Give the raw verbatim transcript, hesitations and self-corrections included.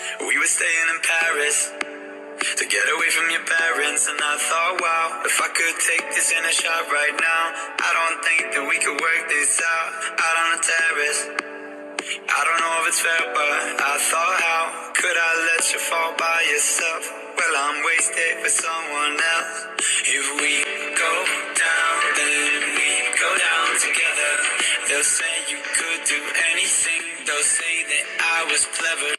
We were staying in Paris to get away from your parents, and I thought, wow, if I could take this in a shot right now, I don't think that we could work this out, out on the terrace. I don't know if it's fair, but I thought, how could I let you fall by yourself? Well, I'm wasted for someone else. If we go down, then we go down together. They'll say you could do anything, they'll say that I was clever.